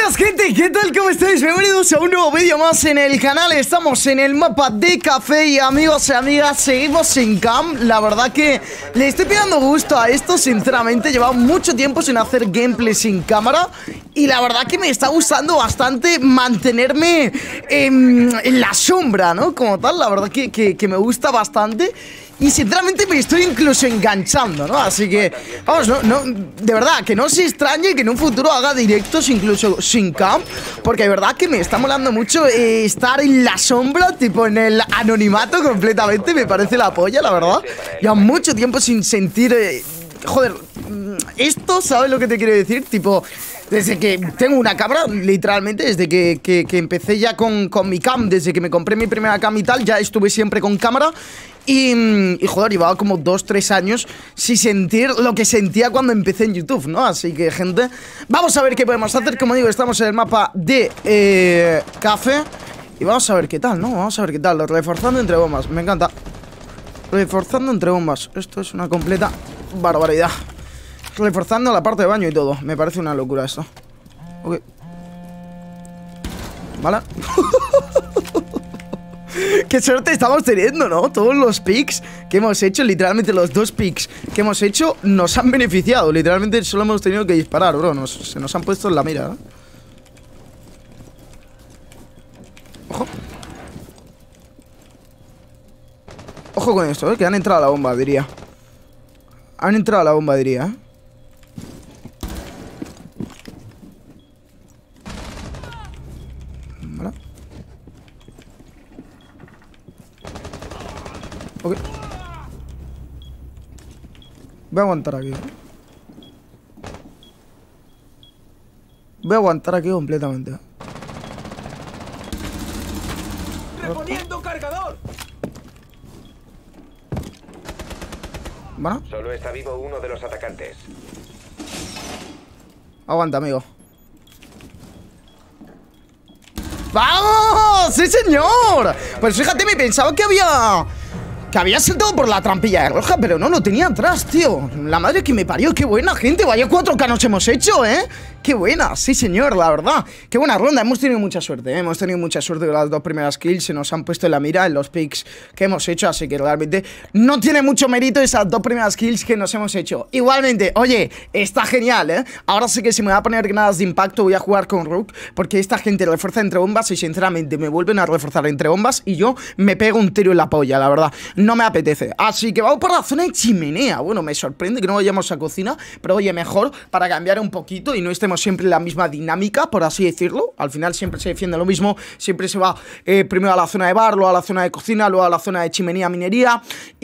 Buenas gente, ¿qué tal? ¿Cómo estáis? Bienvenidos a un nuevo vídeo más en el canal. Estamos en el mapa de café y amigos y amigas, seguimos sin cam. La verdad que le estoy pegando gusto a esto, sinceramente. Llevaba mucho tiempo sin hacer gameplay sin cámara y la verdad que me está gustando bastante mantenerme en la sombra, ¿no? Como tal, la verdad que me gusta bastante. Y sinceramente me estoy incluso enganchando, ¿no? Así que, vamos, de verdad, que no se extrañe que en un futuro haga directos incluso sin cam, porque de verdad que me está molando mucho estar en la sombra, tipo en el anonimato completamente, me parece la polla, la verdad. Ya mucho tiempo sin sentir, joder, esto, ¿sabes lo que te quiero decir? Tipo, desde que tengo una cámara, literalmente, desde que empecé ya con mi cam, desde que me compré mi primera cam y tal, ya estuve siempre con cámara. Y joder, llevaba como 2-3 años sin sentir lo que sentía cuando empecé en YouTube, ¿no? Así que, gente, vamos a ver qué podemos hacer. Como digo, estamos en el mapa de café y vamos a ver qué tal, ¿no? Vamos a ver qué tal. Reforzando entre bombas, me encanta. Reforzando entre bombas, esto es una completa barbaridad. Reforzando la parte de baño y todo, me parece una locura esto. Ok. Vale. Qué suerte estamos teniendo, ¿no? Todos los picks que hemos hecho, literalmente los 2 picks que hemos hecho nos han beneficiado. Literalmente solo hemos tenido que disparar, bro. Se nos han puesto en la mira, ¿eh? Ojo. Ojo con esto, que han entrado a la bomba, diría. Han entrado a la bomba, diría, ¿eh? Vale. Ok. Voy a aguantar aquí. Voy a aguantar aquí completamente. ¡Reponiendo cargador! Bueno. Solo está vivo uno de los atacantes. Aguanta, amigo. ¡Vamos! ¡Sí, señor! Pues fíjate, me pensaba que había saltado por la trampilla de roja, pero no, lo tenía atrás, tío. La madre que me parió, qué buena, gente. Vaya 4K nos hemos hecho, ¿eh? Qué buena, sí, señor, la verdad. Qué buena ronda, hemos tenido mucha suerte, ¿eh? Hemos tenido mucha suerte con las 2 primeras kills. Se nos han puesto en la mira en los picks que hemos hecho, así que realmente no tiene mucho mérito esas 2 primeras kills que nos hemos hecho. Igualmente, oye, está genial, ¿eh? Ahora sí que si me voy a poner granadas de impacto voy a jugar con Rook, porque esta gente refuerza entre bombas y sinceramente me vuelven a reforzar entre bombas y yo me pego un tiro en la polla, la verdad. No me apetece. Así que vamos por la zona de chimenea. Bueno, me sorprende que no vayamos a cocina, pero oye, mejor para cambiar un poquito y no estemos siempre en la misma dinámica, por así decirlo. Al final siempre se defiende lo mismo. Siempre se va primero a la zona de bar, luego a la zona de cocina, luego a la zona de chimenea, minería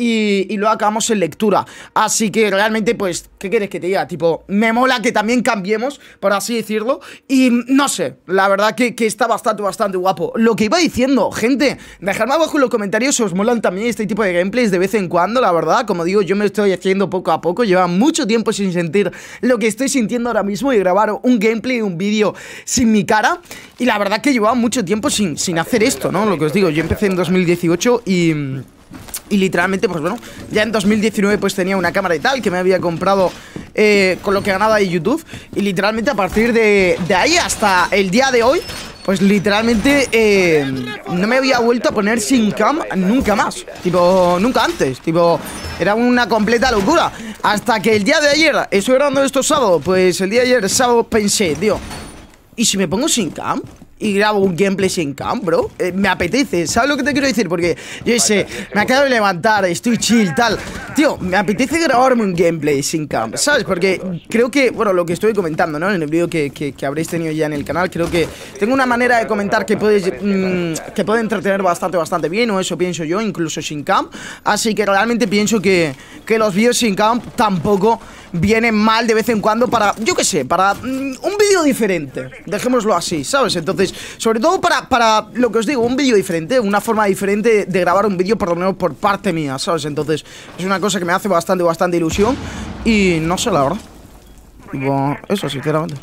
y luego acabamos en lectura. Así que realmente, pues, ¿qué quieres que te diga? Tipo, me mola que también cambiemos, por así decirlo. Y no sé, la verdad que está bastante guapo. Lo que iba diciendo, gente, dejadme abajo en los comentarios si os molan también este tipo de gameplays de vez en cuando, la verdad. Como digo, yo me estoy haciendo poco a poco. Lleva mucho tiempo sin sentir lo que estoy sintiendo ahora mismo y grabar un gameplay, un vídeo sin mi cara. Y la verdad que llevaba mucho tiempo sin hacer esto, ¿no? Lo que os digo, yo empecé en 2018 y literalmente, pues bueno, ya en 2019 pues tenía una cámara y tal que me había comprado con lo que ganaba de YouTube. Y literalmente a partir de ahí hasta el día de hoy, pues literalmente no me había vuelto a poner sin cam nunca más. Tipo, nunca antes. Tipo, era una completa locura. Hasta que el día de ayer, estoy grabando esto sábado, pues el día de ayer, sábado, pensé, tío, ¿y si me pongo sin cam? Y grabo un gameplay sin cam, bro. Me apetece, ¿sabes lo que te quiero decir? Porque yo sé, me acabo de levantar, estoy chill, tal. Tío, me apetece grabarme un gameplay sin cam, ¿sabes? Porque creo que, bueno, lo que estoy comentando, ¿no? En el vídeo que habréis tenido ya en el canal, creo que tengo una manera de comentar que puede entretener bastante bien, o eso pienso yo, incluso sin cam. Así que realmente pienso que los vídeos sin cam tampoco vienen mal de vez en cuando para, yo qué sé, para un vídeo diferente. Dejémoslo así, ¿sabes? Entonces, sobre todo para lo que os digo, un vídeo diferente, una forma diferente de grabar un vídeo, por lo menos por parte mía, ¿sabes? Entonces, es una cosa que me hace bastante ilusión. Y no sé, la verdad. Bueno, eso, sinceramente.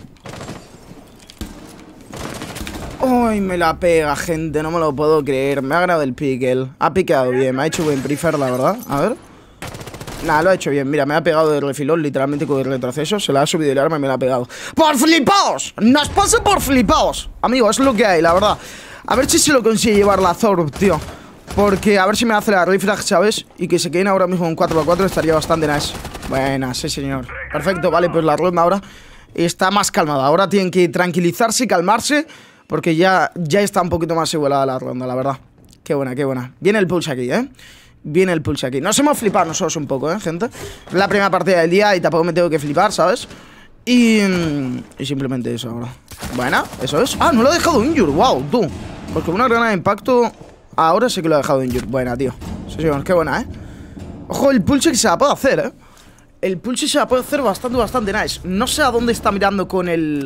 Uy, me la pega, gente, no me lo puedo creer. Me ha ganado el pickle. Ha piqueado bien, me ha hecho buen prefer, la verdad. A ver. Nada, lo ha hecho bien. Mira, me ha pegado de refilón, literalmente con el retroceso. Se la ha subido el arma y me la ha pegado. ¡Por flipaos! ¡Nos pasa por flipaos! Amigo, es lo que hay, la verdad. A ver si se lo consigue llevar la Zorb, tío. Porque a ver si me hace la refrag, ¿sabes? Y que se queden ahora mismo en 4x4 estaría bastante nice. Buena, sí señor. Perfecto, vale, pues la ronda ahora está más calmada. Ahora tienen que tranquilizarse y calmarse, porque ya está un poquito más igualada la ronda, la verdad. Qué buena, qué buena. Viene el pulse aquí, Viene el pulse aquí. Nos hemos flipado nosotros un poco, gente. Es la primera partida del día y tampoco me tengo que flipar, ¿sabes? Y simplemente eso ahora. Buena, eso es. Ah, no lo he dejado injure, wow, tú. Porque una granada de impacto ahora sí que lo he dejado injure. Buena, tío. Sí, señor, qué buena, Ojo, el pulse que se la puede hacer, El pulse se la puede hacer bastante nice. No sé a dónde está mirando con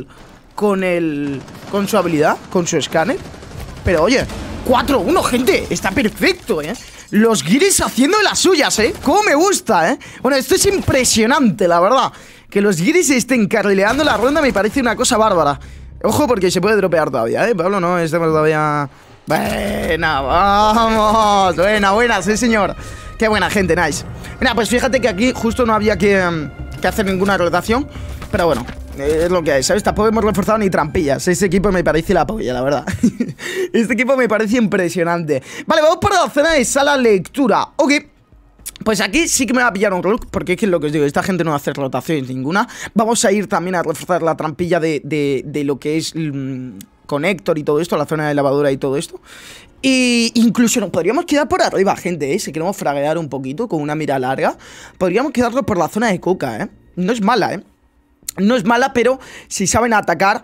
su habilidad, con su escáner. Pero oye, 4-1, gente. Está perfecto, Los guiris haciendo las suyas, Cómo me gusta, Bueno, esto es impresionante, la verdad. Que los guiris estén carrileando la ronda me parece una cosa bárbara. Ojo, porque se puede dropear todavía, Pablo, no, estamos todavía... Buena, vamos. Buena, sí señor. Qué buena gente, nice. Mira, pues fíjate que aquí justo no había que hacer ninguna rotación. Pero bueno, es lo que hay, ¿sabes? Tampoco hemos reforzado ni trampillas. Este equipo me parece la polla, la verdad. Este equipo me parece impresionante. Vale, vamos para la zona de sala lectura. Ok. Pues aquí sí que me va a pillar un rook, porque es que lo que os digo, esta gente no hace rotaciones ninguna. Vamos a ir también a reforzar la trampilla de lo que es conector y todo esto, la zona de lavadora y todo esto. Y incluso nos podríamos quedar por arriba, gente, si queremos fraguear un poquito con una mira larga. Podríamos quedarlo por la zona de coca, No es mala, No es mala, pero si saben atacar,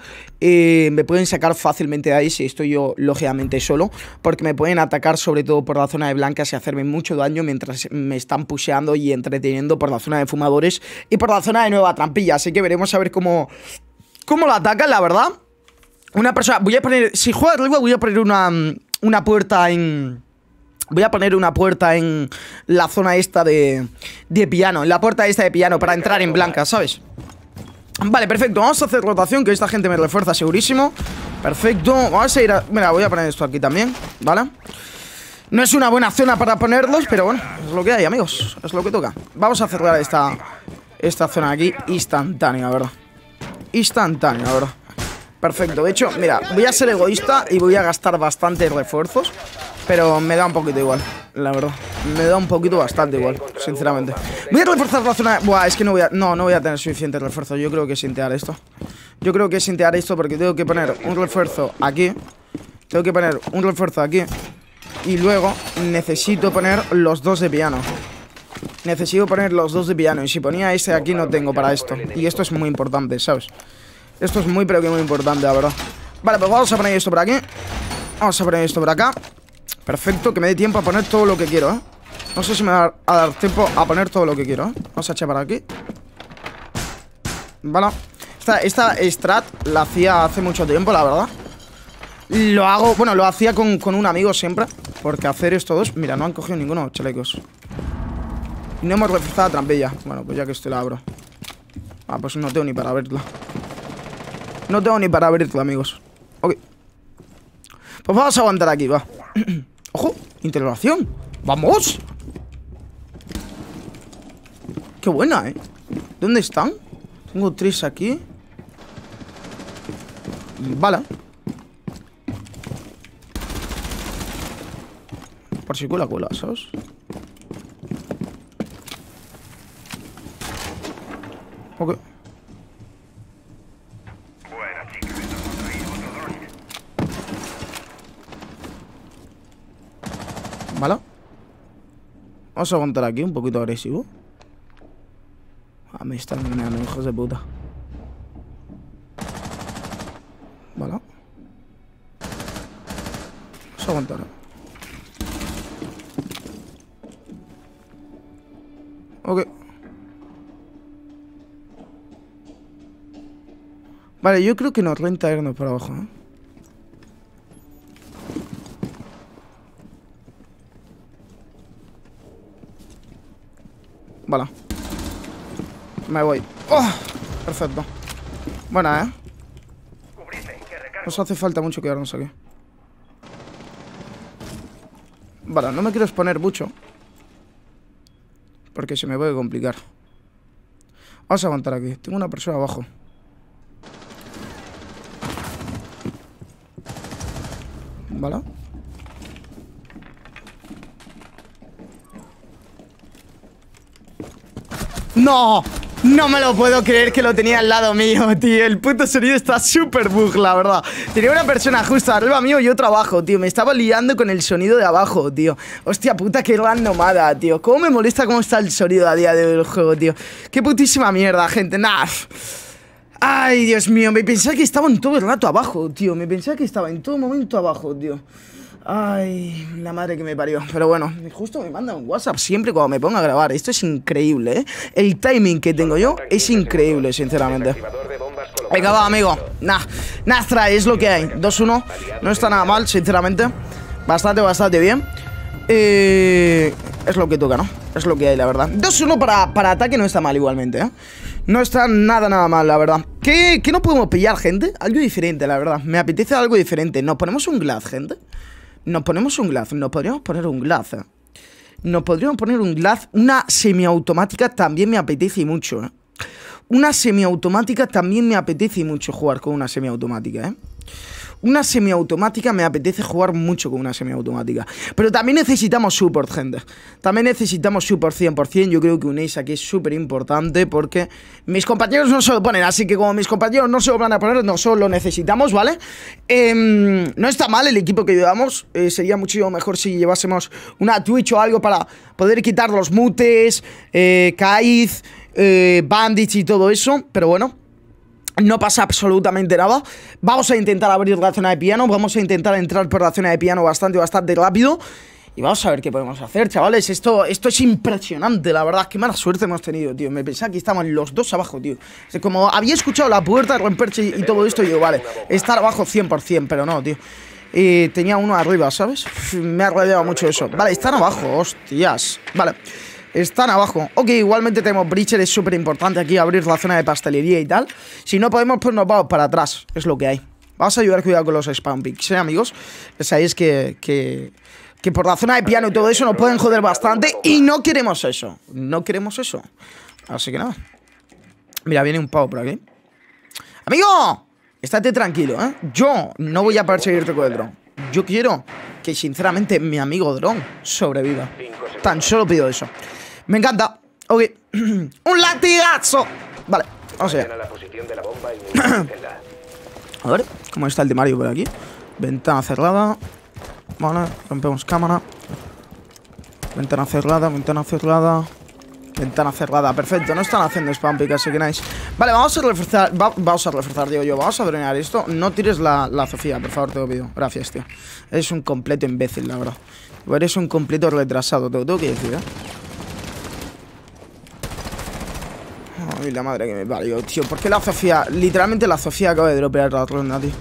me pueden sacar fácilmente de ahí si estoy yo, lógicamente, solo. Porque me pueden atacar sobre todo por la zona de blancas y hacerme mucho daño mientras me están pusheando y entreteniendo por la zona de fumadores y por la zona de nueva trampilla. Así que veremos a ver cómo la atacan, la verdad. Una persona... Voy a poner... Si juego arriba voy a poner una puerta en... Voy a poner una puerta en la zona esta de piano. En la puerta esta de piano para entrar en blancas, ¿sabes? Vale, perfecto, vamos a hacer rotación, que esta gente me refuerza segurísimo. Perfecto, vamos a ir a... Mira, voy a poner esto aquí también, ¿vale? No es una buena zona para ponerlos, pero bueno, es lo que hay, amigos. Es lo que toca. Vamos a cerrar esta zona aquí instantánea, ¿verdad? Instantánea, ¿verdad? Perfecto, de hecho, mira, voy a ser egoísta y voy a gastar bastantes refuerzos, pero me da un poquito igual, la verdad. Me da un poquito bastante igual, sinceramente. Voy a reforzar la zona... Buah, es que no voy a tener suficiente refuerzo. Yo creo que es sintear esto. Yo creo que es sintear esto porque tengo que poner un refuerzo aquí. Tengo que poner un refuerzo aquí. Y luego necesito poner los dos de piano. Necesito poner los dos de piano. Y si ponía este aquí no tengo para esto. Y esto es muy importante, ¿sabes? Esto es muy, pero que muy importante, la verdad. Vale, pues vamos a poner esto por aquí. Vamos a poner esto por acá. Perfecto, que me dé tiempo a poner todo lo que quiero, No sé si me va a dar tiempo a poner todo lo que quiero, Vamos a echar para aquí. Vale. Esta strat la hacía hace mucho tiempo, la verdad. Lo hago, bueno, lo hacía con un amigo siempre. Porque hacer estos dos... Mira, no han cogido ninguno, chalecos. No hemos reforzado la trampilla. Bueno, pues ya que estoy la abro. Ah, pues no tengo ni para abrirla. No tengo ni para abrirla, amigos. Ok. Pues vamos a aguantar aquí, va. ¡Ojo! Interrogación. ¡Vamos! ¡Qué buena, ¿Dónde están? Tengo 3 aquí. Vale. Por si cuela, ¿sabes? Ok. Vale. Vamos a aguantar aquí un poquito agresivo. Me están ganando, hijos de puta. Vale. Vamos a aguantar. Ok. Vale, yo creo que nos renta irnos por abajo, Vale. Me voy. ¡Oh! Perfecto. Buena, Nos hace falta mucho quedarnos aquí. Vale, no me quiero exponer mucho. porque se me puede complicar. Vamos a aguantar aquí. Tengo una persona abajo. ¿Vale? ¡No! No me lo puedo creer que lo tenía al lado mío, tío. El puto sonido está súper bug, la verdad. Tenía una persona justo arriba mío y otro abajo, tío. Me estaba liando con el sonido de abajo, tío. Hostia puta, qué randomada, tío. Cómo me molesta cómo está el sonido a día de hoy del juego, tío. Qué putísima mierda, gente. Nah. Ay, Dios mío. Me pensaba que estaba en todo el rato abajo, tío. Me pensaba que estaba en todo momento abajo, tío. Ay, la madre que me parió. Pero bueno, justo me manda un WhatsApp siempre cuando me pongo a grabar. Esto es increíble, ¿eh? El timing que tengo yo es increíble, sinceramente. Venga, va, amigo. Nastra, es lo que hay. 2-1. No está nada mal, sinceramente. Bastante bien. Es lo que toca, ¿no? Es lo que hay, la verdad. 2-1 para ataque no está mal igualmente, ¿eh? No está nada mal, la verdad. ¿Qué no podemos pillar, gente? Algo diferente, la verdad. Me apetece algo diferente. ¿Nos ponemos un glass, gente? Nos ponemos un glass. Nos podríamos poner un glass, ¿eh? Nos podríamos poner un glass. Una semiautomática también me apetece mucho, ¿eh? Una semiautomática también me apetece mucho jugar con una semiautomática, ¿eh? Una semiautomática me apetece jugar mucho con una semiautomática. Pero también necesitamos support, gente. También necesitamos support 100%. Yo creo que un ace aquí es súper importante porque mis compañeros no se lo ponen. Así que como mis compañeros no se lo van a poner, nosotros lo necesitamos, ¿vale? No está mal el equipo que llevamos. Sería muchísimo mejor si llevásemos una Twitch o algo para poder quitar los mutes, Kaiz, bandits y todo eso. Pero bueno, no pasa absolutamente nada. Vamos a intentar abrir la zona de piano. Vamos a intentar entrar por la zona de piano bastante rápido. Y vamos a ver qué podemos hacer, chavales. Esto es impresionante, la verdad. Qué mala suerte hemos tenido, tío. Me pensaba que estaban los dos abajo, tío. O sea, como había escuchado la puerta, romperse y todo esto, yo, vale, estar abajo 100%, pero no, tío. Tenía uno arriba, ¿sabes? Me ha rayado mucho eso. Vale, están abajo, hostias. Vale, están abajo. Ok, igualmente tenemos breacher, es súper importante aquí abrir la zona de pastelería y tal. Si no podemos, pues nos vamos para atrás. Es lo que hay. Vamos a ayudar, cuidado con los spawn picks, amigos. Sabéis que por la zona de piano y todo eso nos pueden joder bastante. Y no queremos eso. No queremos eso. Así que nada. Mira, viene un pavo por aquí. ¡Amigo! Estate tranquilo, ¿eh? Yo no voy a perseguirte con el dron. Yo quiero que, sinceramente, mi amigo dron sobreviva. Tan solo pido eso. Me encanta. Ok. ¡Un latigazo! Vale, vamos allá. A ver, ¿cómo está el de Mario por aquí? Ventana cerrada. Vale, rompemos cámara. Ventana cerrada, ventana cerrada. Ventana cerrada, perfecto. No están haciendo spam pick, así que nice. Vale, vamos a reforzar, digo yo. Vamos a drenar esto. No tires la Sofía, por favor, te lo pido. Gracias, tío. Eres un completo imbécil, la verdad. Eres un completo retrasado, te lo tengo que decir, ¿eh? Ay, la madre que me parió, tío. ¿Por qué la Sofía? Literalmente la Sofía acaba de dropear la ronda, tío.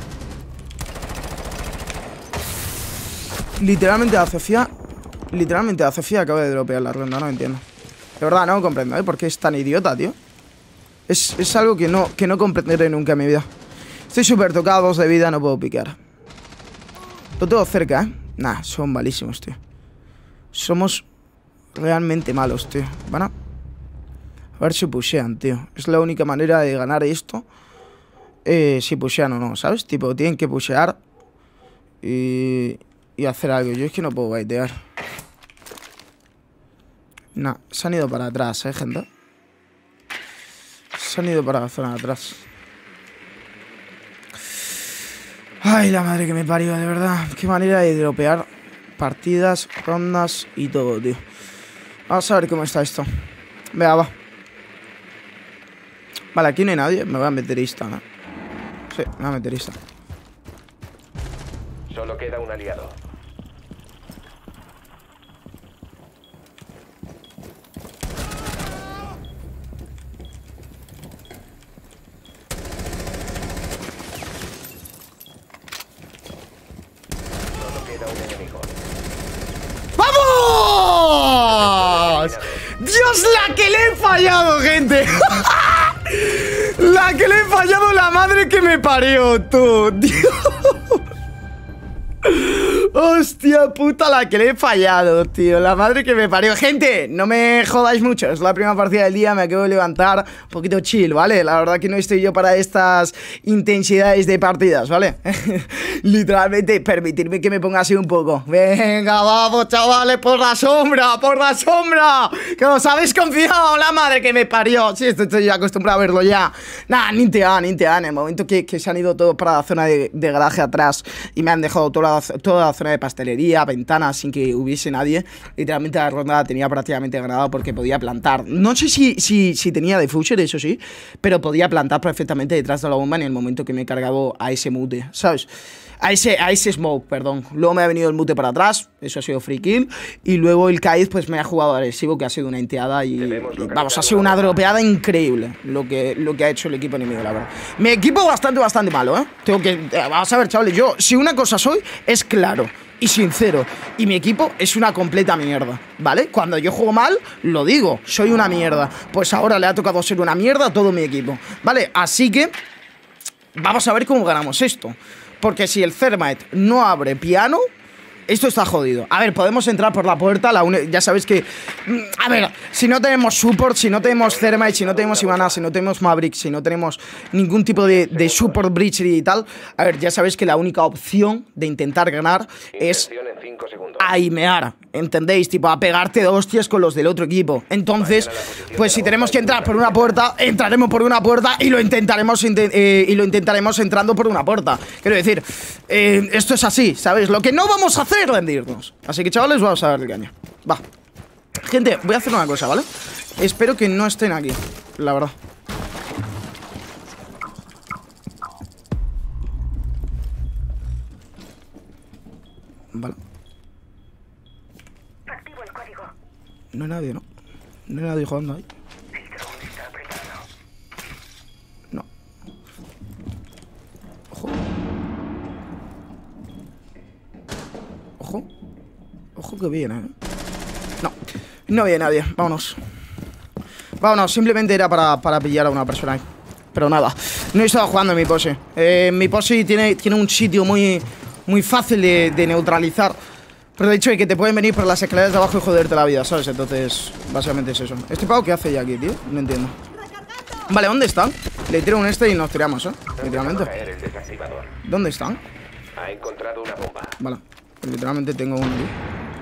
Literalmente la Sofía acaba de dropear la ronda, no entiendo. De verdad, no comprendo, ¿eh? ¿Por qué es tan idiota, tío? Es algo que no comprenderé nunca en mi vida. Estoy súper tocado, 2 de vida, no puedo picar. Lo tengo cerca, ¿eh? Nah, son malísimos, tío. Somos realmente malos, tío. Van a ver si pushean, tío. Es la única manera de ganar esto. Si pushean o no, ¿sabes? Tipo, tienen que pushear y hacer algo. Yo es que no puedo baitear. Nah, se han ido para atrás, gente. Se han ido para la zona de atrás. Ay, la madre que me parió, de verdad. Qué manera de dropear partidas, rondas y todo, tío. Vamos a ver cómo está esto. Venga, va. Vale, aquí no hay nadie. Me voy a meter esta, ¿no? Sí, me voy a meter esta. Solo queda un aliado. ¡Vamos! ¡Dios, la que le he fallado, gente! La que le he fallado, la madre que me parió, tú, tío. Hostia puta la que le he fallado, tío. La madre que me parió. Gente, no me jodáis mucho. Es la primera partida del día, me acabo de levantar. Un poquito chill, ¿vale? La verdad que no estoy yo para estas intensidades de partidas, ¿vale? Literalmente, permitirme que me ponga así un poco. Venga, vamos, chavales, por la sombra, por la sombra. Que os habéis confiado, la madre que me parió. Sí, estoy ya acostumbrado a verlo ya. Nah, ni te ha. En el momento que se han ido todos para la zona de garaje atrás y me han dejado toda la zona de pastelería, ventanas, sin que hubiese nadie, literalmente la ronda la tenía prácticamente ganada porque podía plantar. No sé si tenía diffuser, eso sí, pero podía plantar perfectamente detrás de la bomba en el momento que me he cargado a ese mute, ¿sabes? A ese smoke, perdón. Luego me ha venido el mute para atrás, eso ha sido free kill. Y luego el Kaiz pues me ha jugado agresivo, que ha sido una enteada y vamos, ha sido una dropeada increíble lo que ha hecho el equipo enemigo, la verdad. Mi equipo bastante malo, ¿eh? Vamos a ver, chavales, yo, si una cosa soy, es claro y sincero. Y mi equipo es una completa mierda, ¿vale? Cuando yo juego mal, lo digo, soy una mierda. Pues ahora le ha tocado ser una mierda a todo mi equipo, ¿vale? Así que vamos a ver cómo ganamos esto. Porque si el Thermite no abre piano, esto está jodido. A ver, podemos entrar por la puerta. Ya sabéis que... A ver, si no tenemos support, si no tenemos Thermite, si no tenemos Ivana, si no tenemos Maverick, si no tenemos ningún tipo de support breach y tal, a ver, ya sabéis que la única opción de intentar ganar es aimear, ¿entendéis? Tipo, a pegarte de hostias con los del otro equipo. Entonces, pues si tenemos que entrar por una puerta, entraremos por una puerta y lo intentaremos entrando por una puerta. Quiero decir, esto es así, ¿sabéis? Lo que no vamos a hacer es rendirnos. Así que, chavales, vamos a darle caña. Va. Gente, voy a hacer una cosa, ¿vale? Espero que no estén aquí, la verdad. Vale. Activo el código. No hay nadie, ¿no? No hay nadie jugando ahí. No. Ojo. Ojo. Ojo que viene, ¿eh? No. No viene nadie. Vámonos. Vámonos. Simplemente era para pillar a una persona ahí. Pero nada. No he estado jugando en mi pose. Mi pose tiene un sitio muy fácil de neutralizar. Pero de hecho, que te pueden venir por las escaleras de abajo y joderte la vida, ¿sabes? Entonces, básicamente es eso. ¿Este pavo qué hace ya aquí, tío? No entiendo. Vale, ¿dónde están? Le tiro un y nos tiramos, ¿eh? Literalmente. ¿Dónde están? Ha encontrado una bomba. Vale, pues literalmente tengo uno aquí.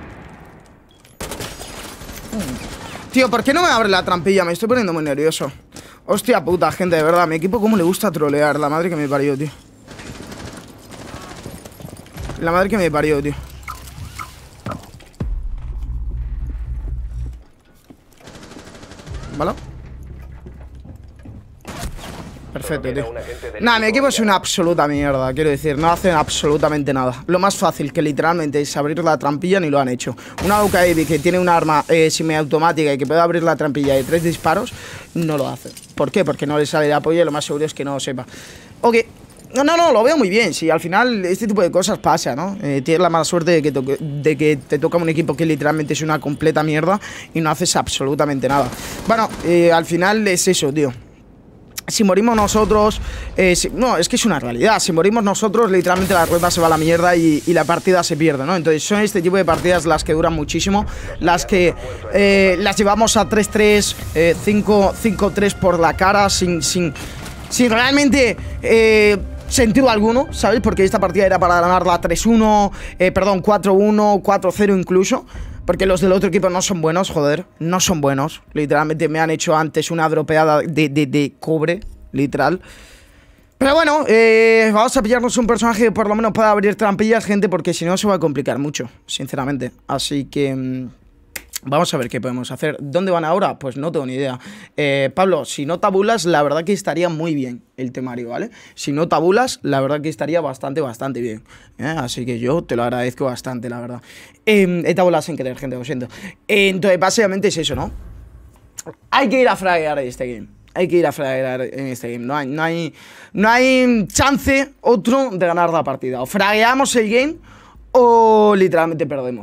Tío, ¿por qué no me abre la trampilla? Me estoy poniendo muy nervioso. Hostia puta, gente, de verdad. Mi equipo cómo le gusta trolear. La madre que me parió, tío. La madre que me parió, tío. ¿Vale? Perfecto, tío. Nada, mi equipo es una absoluta mierda. Quiero decir, no hacen absolutamente nada. Lo más fácil, que literalmente es abrir la trampilla, ni lo han hecho. Una UKAV que tiene un arma semiautomática y que puede abrir la trampilla de 3 disparos, no lo hace. ¿Por qué? Porque no le sale de apoyo y lo más seguro es que no lo sepa. Ok. No, lo veo muy bien. Si al final este tipo de cosas pasa, ¿no? Tienes la mala suerte de que te toca un equipo que literalmente es una completa mierda y no haces absolutamente nada. Bueno, al final es eso, tío. Si morimos nosotros... no, es que es una realidad. Si morimos nosotros, literalmente la rueda se va a la mierda y la partida se pierde, ¿no? Entonces son este tipo de partidas las que duran muchísimo. Las que las llevamos a 3-3, 5-3 por la cara sin realmente... sentido alguno, ¿sabes? Porque esta partida era para ganarla 3-1, perdón, 4-1, 4-0 incluso. Porque los del otro equipo no son buenos, joder, no son buenos. Literalmente me han hecho antes una dropeada de cobre, literal. Pero bueno, vamos a pillarnos un personaje que por lo menos pueda abrir trampillas, gente, porque si no se va a complicar mucho, sinceramente. Así que... vamos a ver qué podemos hacer. ¿Dónde van ahora? Pues no tengo ni idea. Pablo, si no tabulas, la verdad que estaría muy bien el temario, ¿vale? Si no tabulas, la verdad que estaría bastante bien. Así que yo te lo agradezco bastante, la verdad. He tabulado sin querer, gente, lo siento. Entonces, básicamente es eso, ¿no? Hay que ir a fraguear este game. Hay que ir a fraguear en este game. No hay chance otro de ganar la partida. O fragueamos el game o literalmente perdemos.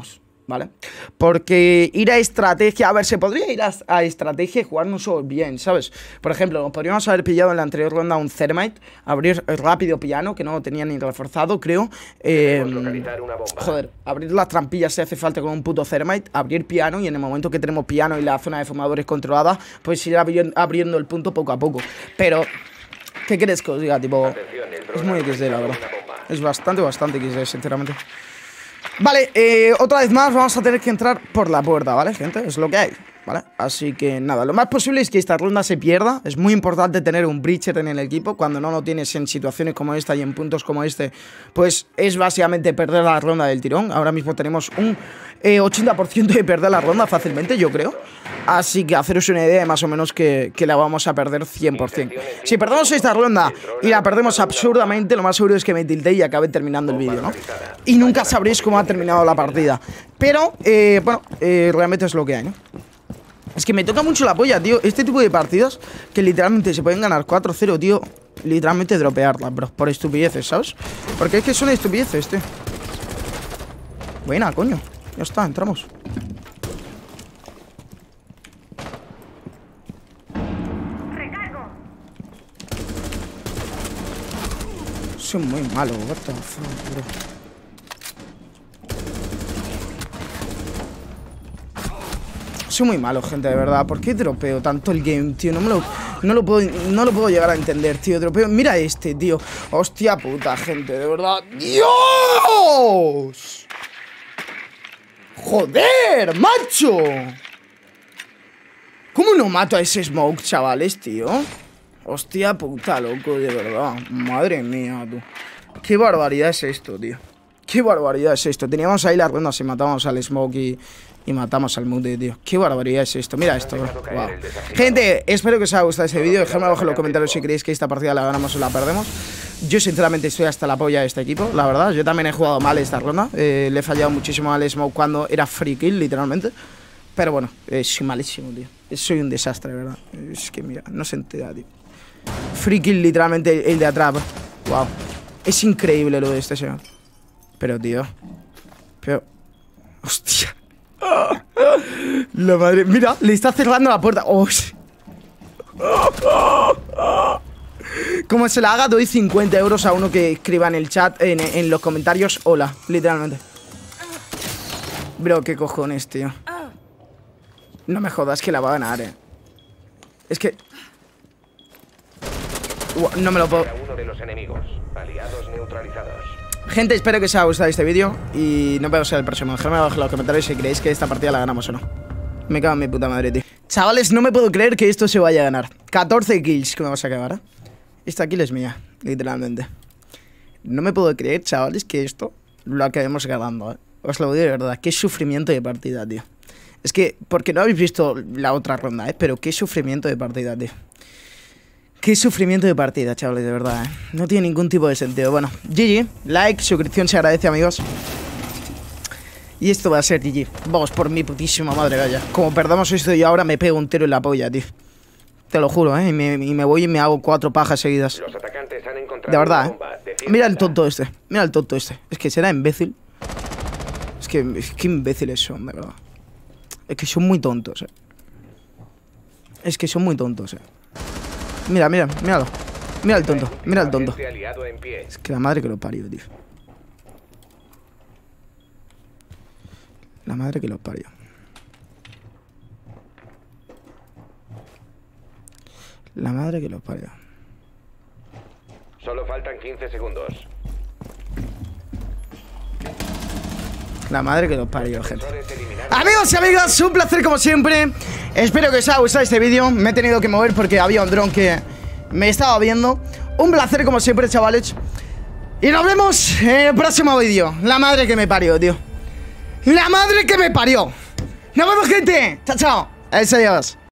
¿vale? Porque ir a estrategia, a ver, se podría ir a estrategia y jugarnos bien, ¿sabes? Por ejemplo, nos podríamos haber pillado en la anterior ronda un Thermite, abrir rápido piano, que no lo tenía ni reforzado, creo. Joder, abrir las trampillas si hace falta con un puto Thermite, abrir piano y en el momento que tenemos piano y la zona de fumadores controlada, pues ir abriendo el punto poco a poco. Pero, ¿qué quieres que os diga? Tipo, es muy XD, la verdad. Es bastante XD, sinceramente. Vale, otra vez más vamos a tener que entrar por la puerta, ¿vale, gente? Es lo que hay, ¿vale? Así que nada, lo más posible es que esta ronda se pierda. Es muy importante tener un breacher en el equipo. Cuando no lo tienes en situaciones como esta y en puntos como este, pues es básicamente perder la ronda del tirón. Ahora mismo tenemos un 80% de perder la ronda fácilmente, yo creo. Así que haceros una idea de más o menos que la vamos a perder 100%. Si perdemos esta ronda y la perdemos absurdamente, lo más seguro es que me tilde y acabe terminando el vídeo, ¿no? Y nunca sabréis cómo ha terminado la partida. Pero, bueno, realmente es lo que hay, ¿no? Es que me toca mucho la polla, tío. Este tipo de partidas que literalmente se pueden ganar 4-0, tío. Literalmente dropearlas, bro. Por estupideces, ¿sabes? Porque es que son estupideces, tío. Buena, coño. Ya está, entramos. Soy muy malo, what the fuck, bro. Soy muy malo, gente, de verdad. ¿Por qué dropeo tanto el game, tío? No lo puedo llegar a entender, tío. Dropeo. Mira este, tío. Hostia puta, gente, de verdad. ¡Dios! ¡Joder, macho! ¿Cómo no mato a ese smoke, chavales, tío? Hostia puta, loco, de verdad. Madre mía, tú. Qué barbaridad es esto, tío. Qué barbaridad es esto. Teníamos ahí las rondas y matábamos al smoke y matamos al mute, tío. Qué barbaridad es esto. Mira esto, bro. Wow. Gente, espero que os haya gustado este vídeo. Dejadme abajo en los comentarios si creéis que esta partida la ganamos o la perdemos. Yo sinceramente estoy hasta la polla de este equipo, la verdad. Yo también he jugado mal esta ronda. Le he fallado muchísimo al smoke cuando era free kill, literalmente. Pero bueno, soy malísimo, tío. Soy un desastre, ¿verdad? Es que mira, no se entera, tío. Free kill, literalmente, el de atrás, bro. Wow. Es increíble lo de este señor. Pero, tío. Pero... Hostia. La madre... Mira, le está cerrando la puerta. Oh, sí. Como se la haga, doy 50 euros a uno que escriba en el chat, en los comentarios, hola, literalmente. Bro, qué cojones, tío. No me jodas que la va a ganar, Es que... no me lo puedo... Gente, espero que os haya gustado este vídeo y nos vemos en el próximo. Dejadme abajo en los comentarios si creéis que esta partida la ganamos o no. Me cago en mi puta madre, tío. Chavales, no me puedo creer que esto se vaya a ganar. 14 kills que me vas a acabar, Esta kill es mía, literalmente. No me puedo creer, chavales, que esto lo acabemos ganando, Os lo digo de verdad, qué sufrimiento de partida, tío. Es que, porque no habéis visto la otra ronda, pero qué sufrimiento de partida, tío. Qué sufrimiento de partida, chavales, de verdad, No tiene ningún tipo de sentido. Bueno, GG, like, suscripción se agradece, amigos. Y esto va a ser GG. Vamos, por mi putísima madre, vaya. Como perdamos esto y ahora me pego un tiro en la polla, tío. Te lo juro, Y me voy y me hago 4 pajas seguidas. Los atacantes han encontrado de verdad, una bomba. Mira el tonto este. Mira el tonto este. Es que será imbécil. Es que imbéciles son, de verdad. Es que son muy tontos, Es que son muy tontos, Mira, míralo. Mira el tonto, mira el tonto. Es que la madre que lo parió, tío. La madre que lo parió. La madre que lo parió. Solo faltan 15 segundos. La madre que lo parió, gente. Amigos y amigas, un placer como siempre. Espero que os haya gustado este vídeo. Me he tenido que mover porque había un dron que me estaba viendo. Un placer como siempre, chavales. Y nos vemos en el próximo vídeo. La madre que me parió, tío. La madre que me parió. Nos vemos, gente. Chao, chao. Adiós.